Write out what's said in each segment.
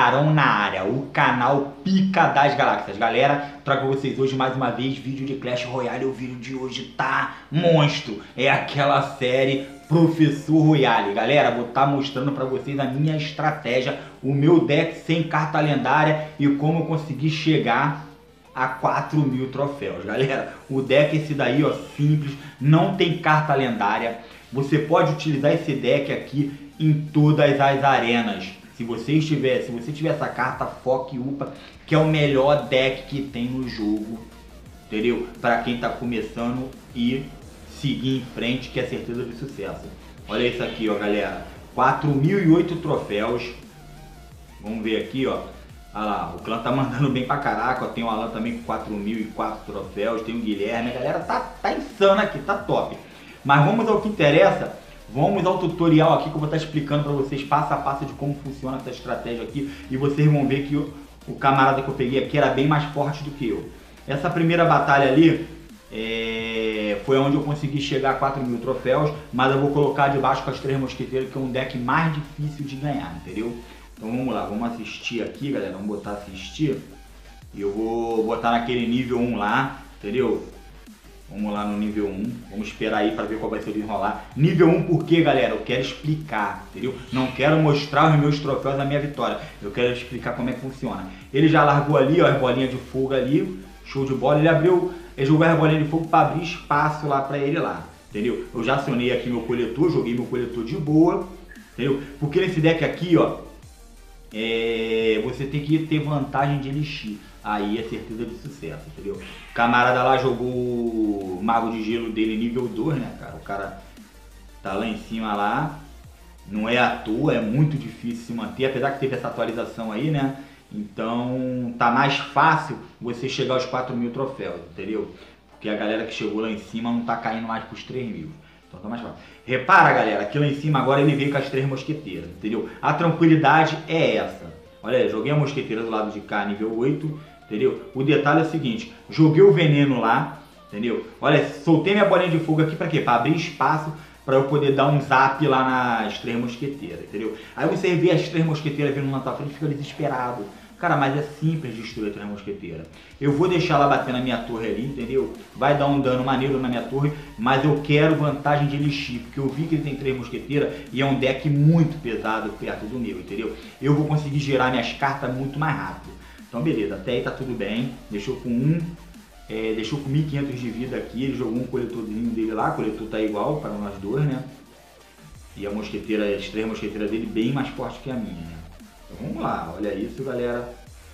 Tubarão na área, o canal Pica das Galáxias. Galera, trago pra vocês hoje mais uma vez vídeo de Clash Royale. O vídeo de hoje tá monstro. É aquela série Professor Royale. Galera, vou estar mostrando pra vocês a minha estratégia, o meu deck sem carta lendária e como eu consegui chegar a 4.000 troféus. Galera, o deck esse daí, ó, simples, não tem carta lendária. Você pode utilizar esse deck aqui em todas as arenas. Se você tiver essa carta, foca e upa, que é o melhor deck que tem no jogo, entendeu? Para quem tá começando e seguir em frente, que é certeza de sucesso. Olha isso aqui, ó, galera, 4.008 troféus. Vamos ver aqui, ó. Olha lá, o clã tá mandando bem pra caraca, ó. Tem o Alan também com 4.004 troféus, tem o Guilherme, a galera tá insana aqui, tá top. Mas vamos ao que interessa. Vamos ao tutorial aqui que eu vou estar explicando para vocês passo a passo de como funciona essa estratégia aqui. E vocês vão ver que o camarada que eu peguei aqui era bem mais forte do que eu. Essa primeira batalha ali foi onde eu consegui chegar a 4.000 troféus. Mas eu vou colocar debaixo com as três mosqueteiras, que é um deck mais difícil de ganhar, entendeu? Então vamos lá, vamos assistir aqui, galera. Vamos botar assistir. E eu vou botar naquele nível 1 lá, entendeu? Vamos lá no nível 1, vamos esperar aí para ver qual vai ser o desenrolar. Nível 1 por quê, galera? Eu quero explicar, entendeu? Não quero mostrar os meus troféus da minha vitória. Eu quero explicar como é que funciona. Ele já largou ali, ó, as bolinhas de fogo ali, show de bola. Ele jogou as bolinhas de fogo para abrir espaço lá para ele lá, entendeu? Eu já acionei aqui meu coletor, joguei meu coletor de boa, entendeu? Porque nesse deck aqui, ó, você tem que ter vantagem de elixir. Aí é certeza de sucesso, entendeu? O camarada lá jogou o Mago de Gelo dele nível 2, né, cara? O cara tá lá em cima lá. Não é à toa, é muito difícil se manter, apesar que teve essa atualização aí, né? Então tá mais fácil você chegar aos 4.000 troféus, entendeu? Porque a galera que chegou lá em cima não tá caindo mais pros 3.000. Então tá mais fácil. Repara, galera, aqui lá em cima agora ele veio com as três mosqueteiras, entendeu? A tranquilidade é essa. Olha aí, joguei a mosqueteira do lado de cá, nível 8, entendeu? O detalhe é o seguinte, joguei o veneno lá, entendeu? Olha, soltei minha bolinha de fogo aqui pra quê? Pra abrir espaço pra eu poder dar um zap lá nas três mosqueteiras, entendeu? Aí você vê as três mosqueteiras vindo na tua frente e fica desesperado. Cara, mas é simples destruir a três mosqueteiras. Eu vou deixar ela bater na minha torre ali, entendeu? Vai dar um dano maneiro na minha torre, mas eu quero vantagem de elixir, porque eu vi que ele tem três mosqueteiras e é um deck muito pesado perto do meu, entendeu? Eu vou conseguir gerar minhas cartas muito mais rápido. Então beleza, até aí tá tudo bem. Deixou com 1.500 de vida aqui, ele jogou um coletorzinho dele lá, o coletor tá igual para nós dois, né? E a mosqueteira, as três mosqueteiras dele bem mais forte que a minha, né? Então vamos lá, olha isso, galera.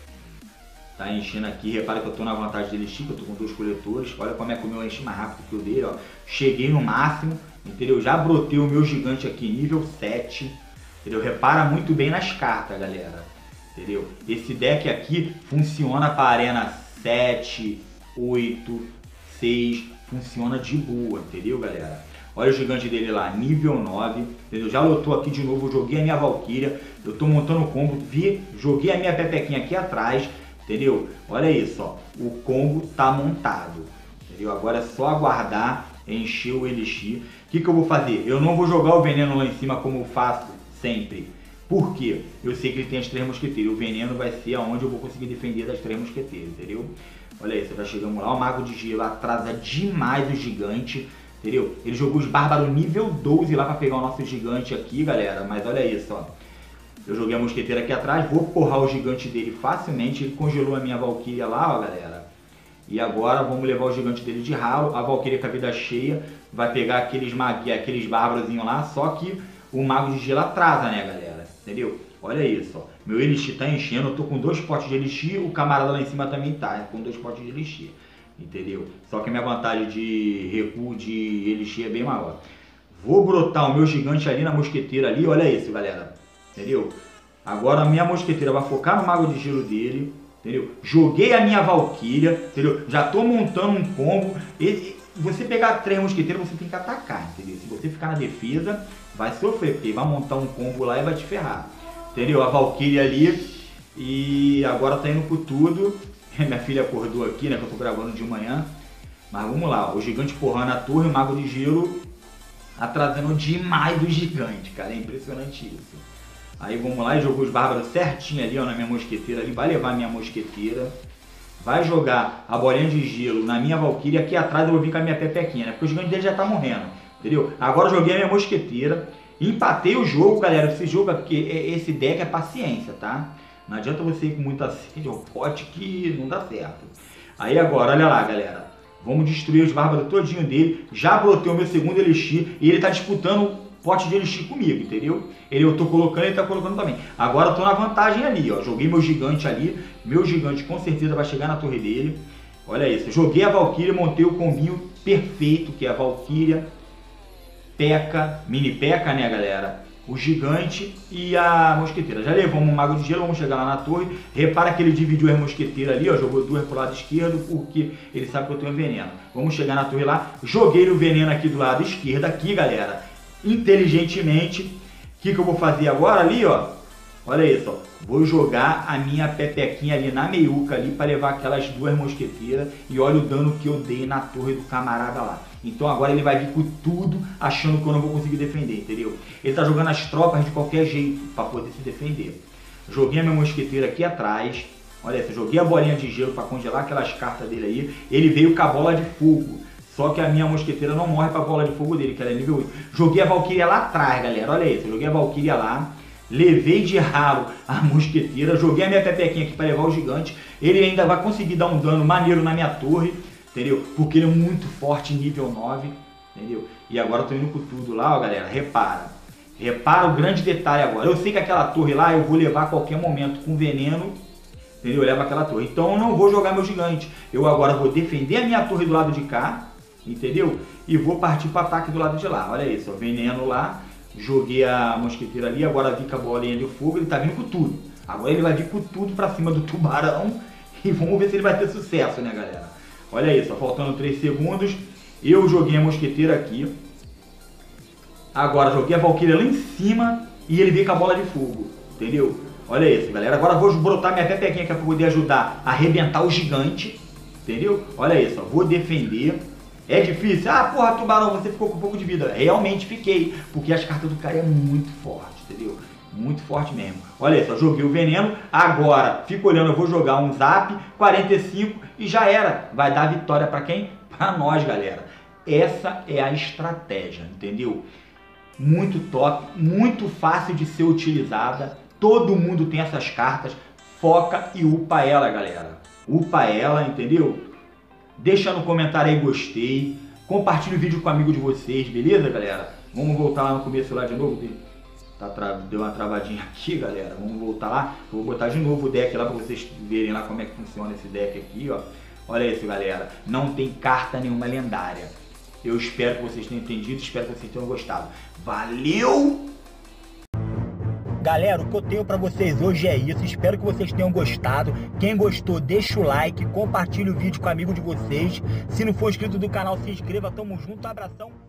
Tá enchendo aqui, repara que eu tô na vantagem dele, Chico, eu tô com dois coletores. Olha como é que o meu enche mais rápido que o dele, ó. Cheguei no máximo, entendeu? Já brotei o meu gigante aqui, nível 7, entendeu? Repara muito bem nas cartas, galera, entendeu? Esse deck aqui funciona para arena 7, 8, 6, funciona de boa, entendeu, galera? Olha o gigante dele lá, nível 9, entendeu? Já lotou aqui de novo, joguei a minha Valkyria, eu tô montando o combo, joguei a minha pepequinha aqui atrás, entendeu? Olha isso, ó, o combo tá montado, entendeu? Agora é só aguardar, encher o elixir. O que eu vou fazer? Eu não vou jogar o veneno lá em cima como eu faço sempre. Por quê? Eu sei que ele tem as três mosqueteiras, o veneno vai ser aonde eu vou conseguir defender das três mosqueteiras, entendeu? Olha isso, já chegamos lá, o Mago de Gelo atrasa demais o gigante, entendeu? Ele jogou os bárbaros nível 12 lá pra pegar o nosso gigante aqui, galera. Mas olha isso, ó. Eu joguei a mosqueteira aqui atrás, vou porrar o gigante dele facilmente. Ele congelou a minha Valkyria lá, ó, galera. E agora vamos levar o gigante dele de ralo. A Valkyria com a vida cheia vai pegar aqueles bárbarozinhos lá. Só que o Mago de Gelo atrasa, né, galera? Entendeu? Olha isso, ó. Meu elixir tá enchendo. Eu tô com 2 potes de elixir. O camarada lá em cima também tá com 2 potes de elixir. Entendeu? Só que a minha vantagem de recuo de elixir é bem maior. Vou brotar o meu gigante ali na mosqueteira ali, olha isso, galera. Entendeu? Agora a minha mosqueteira vai focar no Mago de Gelo dele, entendeu? Joguei a minha Valkyria, entendeu? Já tô montando um combo. Você pegar 3 mosqueteiras, você tem que atacar, entendeu? Se você ficar na defesa, vai sofrer, porque vai montar um combo lá e vai te ferrar. Entendeu? A Valkyria ali, e agora tá indo com tudo. Minha filha acordou aqui, né, que eu tô gravando de manhã. Mas vamos lá, o gigante porrando a torre, o Mago de Gelo atrasando demais o gigante, cara. É impressionante isso. Aí vamos lá, e jogou os bárbaros certinho ali, ó, na minha mosqueteira ali. Vai levar a minha mosqueteira. Vai jogar a bolinha de gelo na minha valquíria. Aqui atrás eu vou vir com a minha pepequinha, né? Porque o gigante dele já tá morrendo, entendeu? Agora eu joguei a minha mosqueteira. Empatei o jogo, galera. Esse jogo é porque esse deck é paciência, tá? Não adianta você ir com muita sede ao pote que não dá certo. Aí agora, olha lá, galera. Vamos destruir os bárbaros todinho dele. Já brotei o meu segundo elixir e ele tá disputando pote de elixir comigo, entendeu? Eu tô colocando, ele tá colocando também. Agora eu tô na vantagem ali, ó. Joguei meu gigante ali. Meu gigante com certeza vai chegar na torre dele. Olha isso. Joguei a valquíria, montei o combinho perfeito, que é a valquíria, P.E.K.K.A, mini P.E.K.K.A, né, galera? O gigante e a mosqueteira. Já levamos um mago de gelo, vamos chegar lá na torre. Repara que ele dividiu a mosqueteira ali, ó. Jogou duas pro lado esquerdo, porque ele sabe que eu tenho veneno. Vamos chegar na torre lá. Joguei o veneno aqui do lado esquerdo, aqui, galera. Inteligentemente. O que eu vou fazer agora ali, ó? Olha isso, ó. Vou jogar a minha pepequinha ali na meiuca ali para levar aquelas duas mosqueteiras. E olha o dano que eu dei na torre do camarada lá. Então agora ele vai vir com tudo, achando que eu não vou conseguir defender, entendeu? Ele tá jogando as tropas de qualquer jeito para poder se defender. Joguei a minha mosqueteira aqui atrás. Olha isso, joguei a bolinha de gelo para congelar aquelas cartas dele aí. Ele veio com a bola de fogo. Só que a minha mosqueteira não morre para a bola de fogo dele, que ela é nível 8. Joguei a valquíria lá atrás, galera. Olha isso, joguei a valquíria lá. Levei de ralo a mosqueteira. Joguei a minha pepequinha aqui para levar o gigante. Ele ainda vai conseguir dar um dano maneiro na minha torre. Entendeu? Porque ele é muito forte, nível 9, entendeu? E agora eu tô indo com tudo lá, ó, galera. Repara. Repara o grande detalhe agora. Eu sei que aquela torre lá eu vou levar a qualquer momento com veneno, entendeu? Eu levo aquela torre. Então eu não vou jogar meu gigante. Eu agora vou defender a minha torre do lado de cá, entendeu? E vou partir para o ataque do lado de lá. Olha isso, ó, veneno lá. Joguei a mosqueteira ali, agora vi com a bolinha de fogo. Ele tá vindo com tudo. Agora ele vai vir com tudo para cima do tubarão. E vamos ver se ele vai ter sucesso, né, galera? Olha isso, faltando 3 segundos, eu joguei a mosqueteira aqui. Agora joguei a valquíria lá em cima e ele veio com a bola de fogo, entendeu? Olha isso, galera. Agora vou brotar minha pepequinha aqui para poder ajudar a arrebentar o gigante, entendeu? Olha isso, ó, vou defender. É difícil? Ah, porra, tubarão, você ficou com um pouco de vida. Realmente fiquei, porque as cartas do cara é muito forte, entendeu? Muito forte mesmo. Olha só, joguei o veneno. Agora, fico olhando, eu vou jogar um zap, 45 e já era. Vai dar vitória pra quem? Pra nós, galera. Essa é a estratégia, entendeu? Muito top, muito fácil de ser utilizada. Todo mundo tem essas cartas. Foca e upa ela, galera. Upa ela, entendeu? Deixa no comentário aí gostei. Compartilha o vídeo com um amigo de vocês, beleza, galera? Vamos voltar lá no começo lá de novo. Deu uma travadinha aqui, galera. Vamos voltar lá. Eu vou botar de novo o deck lá para vocês verem lá como é que funciona esse deck aqui, ó. Olha isso, galera. Não tem carta nenhuma lendária. Eu espero que vocês tenham entendido. Espero que vocês tenham gostado. Valeu! Galera, o que eu tenho pra vocês hoje é isso. Espero que vocês tenham gostado. Quem gostou, deixa o like. Compartilha o vídeo com um amigo de vocês. Se não for inscrito do canal, se inscreva. Tamo junto. Abração.